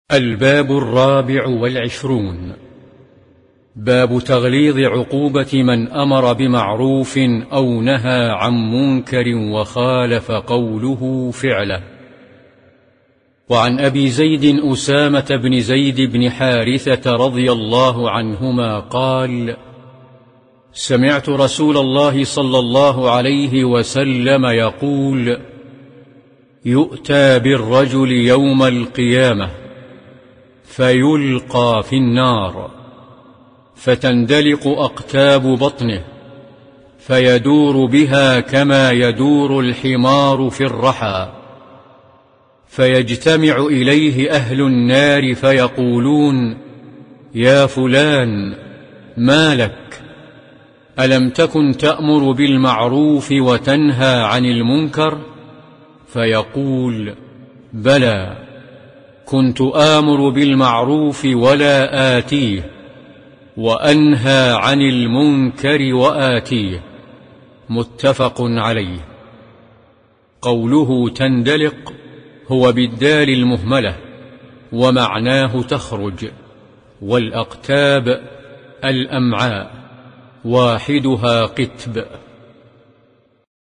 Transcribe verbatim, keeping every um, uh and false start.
الباب الرابع والعشرون. باب تغليظ عقوبة من أمر بمعروف أو نهى عن منكر وخالف قوله فعله. وعن أبي زيد أسامة بن زيد بن حارثة رضي الله عنهما قال: سمعت رسول الله صلى الله عليه وسلم يقول: يؤتى بالرجل يوم القيامة فيلقى في النار، فتندلق أقتاب بطنه، فيدور بها كما يدور الحمار في الرحى، فيجتمع إليه أهل النار فيقولون: يا فلان، ما لك؟ ألم تكن تأمر بالمعروف وتنهى عن المنكر؟ فيقول: بلى، كنت آمر بالمعروف ولا آتيه، وأنهى عن المنكر وآتيه. متفق عليه. قوله تندلق هو بالدال المهملة، ومعناه تخرج، والأقتاب الأمعاء، واحدها قتب.